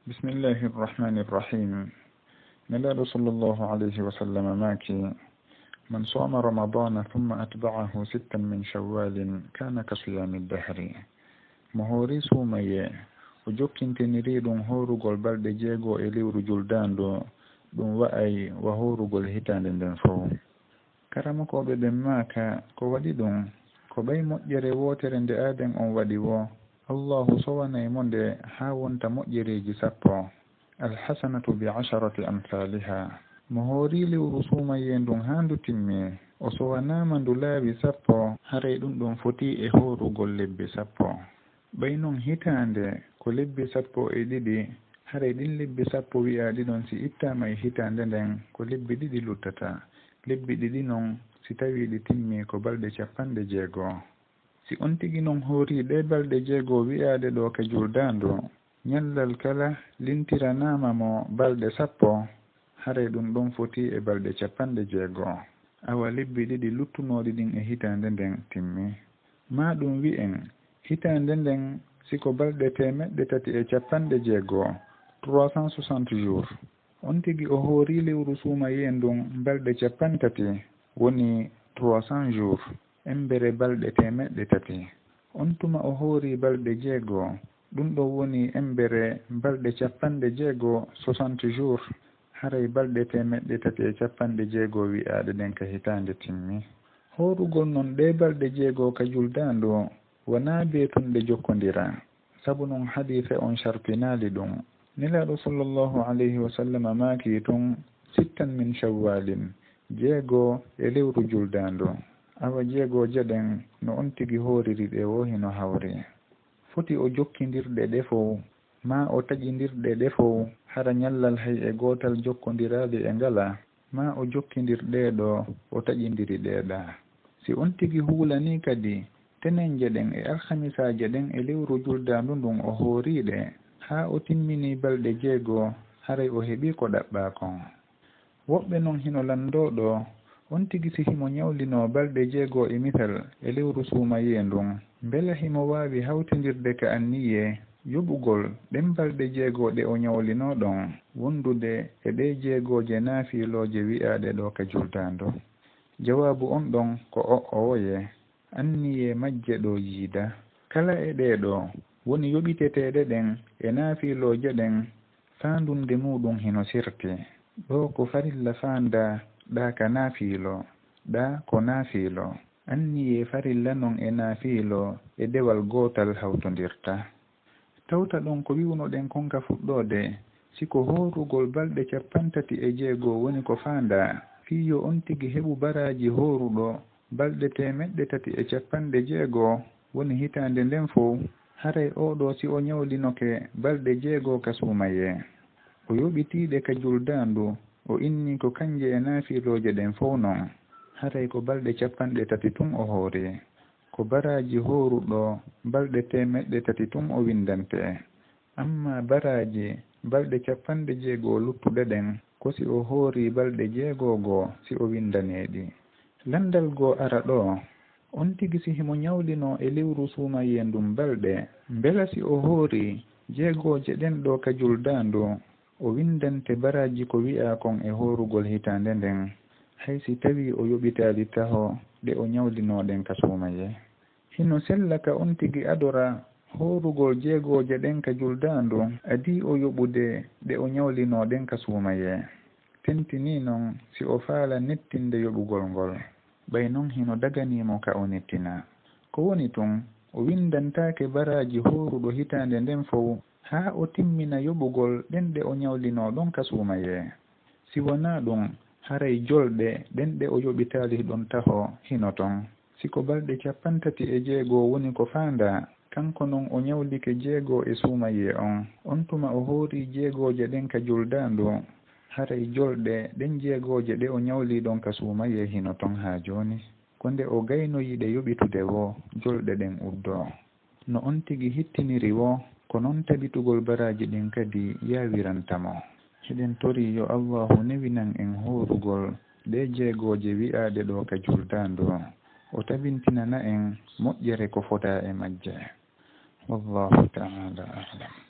بسم الله الرحمن الرحيم. نلال صلى الله عليه وسلم ماكي من صام رمضان ثم أتبعه 6 من شوال كان كصيام الدهر. مهوري سومي وجوكين تنريد هورو قل بلد جيغو إليور جلدان دون وأي وهورو قل هتان دن فو كرمكو بدن ماكا كو ودي دون كو بي مؤجري ووترن دي آدم أن ودي وو الله صواني من دي حاون تمؤجري جسابو الحسنة ب10 أمثالها. مهوري لورسومي دون هاندو تمي وصوانا من دولابي سابو هاري دون فتي إهورو قل لبي سابو بينون هتاند ko lebbi sappo e ɗiɗi hare ɗin lebbi sappo wi'aɗi ɗon si ittama e hitande nden ko lebbi ɗiɗi luttata. Lebbi ɗiɗi non si tawi ɗi timmi ko balɗe 60. Si on tigi non hoori ɗe balɗe 6 wi'aɗe ɗo ka juldandu ñallal kala lintiranama mo balɗe 10 hare ɗum ɗon foti e balɗe 60. awa lebbi ɗiɗi luttunoɗi ɗin e hitande nden timmi. Ma ɗum wi'en hitande nden siko balɗe 360 360 jours on tigi o hoori lewru suuma yen ɗum balɗe 30 woni 300 jours embere balɗe 300. on tuma o hoori balɗe 6 ɗum ɗo woni embere balɗe 60 jours haray balɗe 360 wi'aɗe ɗen ka hitande timmi. horugol non ɗe balɗe 6 ka juldandu wona beetunde jokkondira sabu non hadise on sharpinaali ɗum. Nelaɗo sallallahu alayhi wa sallam maaki tun 6 min shawwalin 6 e lewru juldandu awa 6 jaɗen no on tigi hooriri ɗe wo hino hawri. foti o jokkindirɗe ɗe fof ma o taƴindirɗe ɗe fof hara ñallal hay e gootal jokkondiraali e ngala ma o jokkindirɗe ɗo o taƴindiri ɗeeɗa. Si on tigi huulani kadi tenen jeɗen e alhamisaje ɗen e lewru juldandu ndun o hooriɗe ha o timmini balɗe 6 haray o heɓi ko ɗaɓɓa kon. woɓɓe non hino landoɗo on tigi si himo ñawlino balɗe 6 e misal e lewru suumaye ndun mbela himo wawi hawtindirde ka anniye yoɓugol ɗen balɗe 6 ɗe o ñawlino ɗon wondude e ɗe 6 naafiloje wi'aɗe ɗo ka juldandu. jawabu on ɗon ko o woye anniye majje ɗo yiida kala e ɗeɗo woni yoɓiteteɗe ɗen e naafiloje ɗen faandunde muɗum hino sirti. ɗo ko farilla faanda ɗa ka naafilo ɗa ko naafilo. anniye farilla non e naafilo e dewal gootal hawtondirta. tawta ɗon ko wiwnoɗen konka fuɗɗode siko hoorugol balɗe 36 woni ko faanda fiyo on tigi heɓu baraji hooruɗo balɗe 360 woni hitande nden fof haray oɗo si o ñawlinoke balɗe 6 ka suumaye o yoɓitiɗe ka juldandu o inni ko kanje e naafiloje ɗen fof non haray ko balɗe 30 tun o hoori ko baraji hooruɗo balɗe 300 tun o windante. amma baraji balɗe 60 luttuɗe ɗen ko si o hoori balɗe 6 si o windaneɗi. landal goo ara ɗo on tigi si himo ñawlino e lewru suumaye ndum balɗe mbela si o hoori 6 ɗen ɗo ka juldandu o windante baraji ko wi'a kon e hoorugol hitande nden hay si tawi o yoɓitaali taho ɗe o ñawlinoɗen ka suumaye. hino sella ka on tigi adora hoorugol 6 ɗen ka juldandu adi o yoɓude ɗe o ñawlinoɗen ka suumaye. tentini noon si o faala nettinde yoɓugol ngol ɓay noon hino daganimo ka o nettina. ko woni tun o windantake baraji hooruɗo hitande nden fof ha o timmina yoɓugol ɗen ɗe o ñawlino ɗon ka suumaye. si wona ɗum haray jolɗe ɗen ɗe o yoɓitali ɗon taho hino ton. siko balɗe 36 woni ko faanda kanko non o ñawlike 6 e suumaye on tuma o hoori 6 ɗen ka juldandu haray jolɗe ɗen 6 ɗe o ñawli ɗon ka suumaye hino ton ha joni. ko nde o gaynoyiɗe yoɓitude wo jolɗe ɗen uddo no on tigi hittiniri wo ko noon tabitugol baraji ɗin kadi yawirantamo. heɗen tori yo allahu newinan en hoorugol ɗe 6 wi'aɗe ɗo ka juldandu o tabintinana en moƴƴere ko fota e majje. wallahu ta'ala a'lam.